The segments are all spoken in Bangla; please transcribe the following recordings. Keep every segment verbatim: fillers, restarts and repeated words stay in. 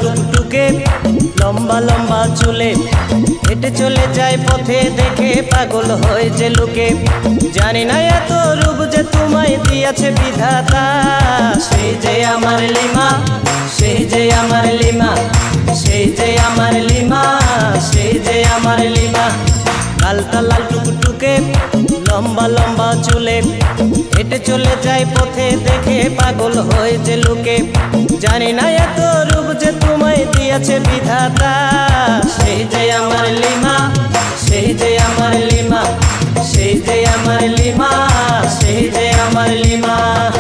টুকটুকে লম্বা লম্বা চুলে হেঁটে চলে যায় পথে দেখে পাগল হয়েছে লোকে। জানি না এত রূপ যে তোমায় দিয়েছে বিধাতা। সেই যে আমার লিমা, সেই যে আমার লিমা, সেই যে আমার লিমা, সেই যে আমার লিমা। লালটা লাল টুকটুকে লম্বা লম্বা চুলে হেঁটে চলে যায় পথে দেখে পাগল হয়েছে লোকে। জানি না এত রূপ যে তোমায় দিয়েছে বিধাতা। সেই যে আমার লিমা, সেই যে আমার লিমা, সেই যে আমার লিমা, সেই যে আমার লিমা।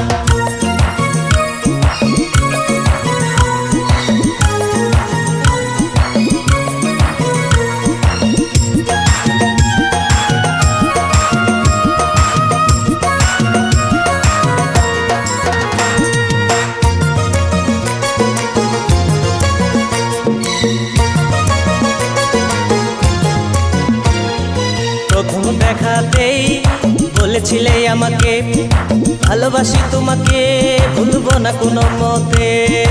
প্রথম দেখাতেই বলেছিলে আমাকে ভালোবাসি তোমাকে, ভুলবো না কোনো মতে।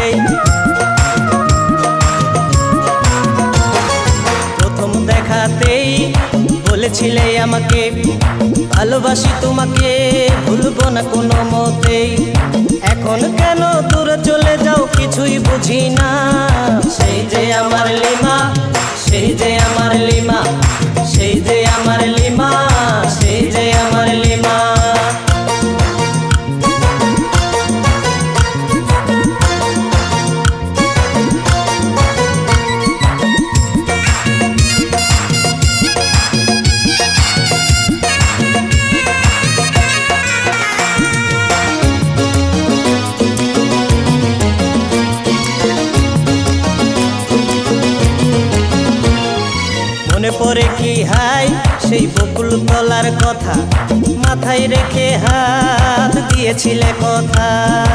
প্রথম দেখাতেই বলেছিলে আমাকে ভালোবাসি তোমাকে, ভুলবো না কোনো মতে। এখন কেন দূরে চলে যাও কিছুই বুঝি না। সেই যে আমার লিমা, সেই যে আমার লিমা, সেই যে আমার লিমা, সেই যে আমার লিমা। মনে পড়ে কি হাই সেই বকুল তলার কথা, মাথায় রেখে হাত দিয়েছিলে কথা।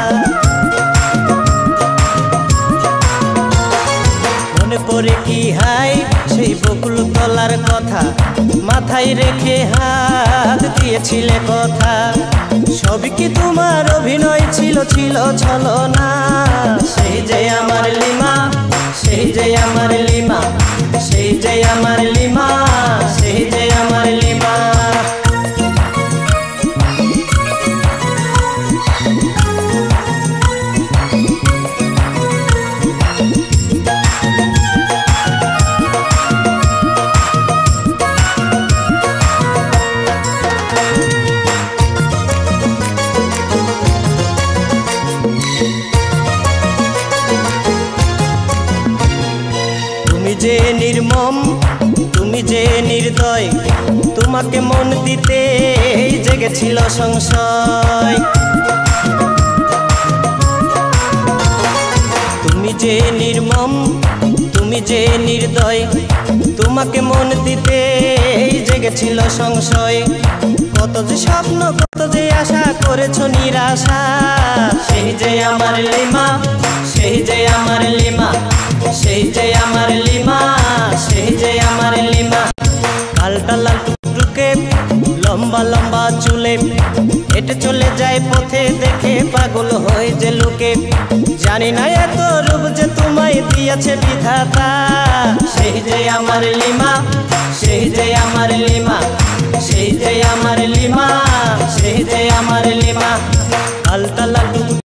মনে পড়ে কি হাই সেই বকুল তলার কথা, মাথায় রেখে হাত দিয়েছিলে কথা। সবই কি তোমার অভিনয় ছিল, ছিল ছলনা। সেই যে আমার লিমা, সেই যে আমার লিমা, সেই যে আমার লিমা, সেই যে আমার লিমা। তুমি যে নির্মম, তুমি যে নির্দয়, তোমাকে মন দিতে জেগেছিল সংশয়। তুমি যে নির্মম, তুমি যে নির্দয়, তোমাকে মন দিতে জেগেছিল সংশয়। কত যে স্বপ্ন, কত যে আশা করেছো নিরাশা। সেই যে আমার লিমা, সেই যে আমার লিমা, সেই যে আমার লিমা, সেই যে আমার লিমা। লালটা লাল টুকটুকে লম্বা লম্বা চুলে হেঁটে চলে যায় পথে দেখে পাগল হয়েছে লোকে। জানি না এত রূপ যে তোমায় দিয়েছে বিধাতা। সেই যে আমার লিমা, সেই যে আমার লিমা, সেই যে আমার লিমা, সেই যে আমার লিমা। লালটা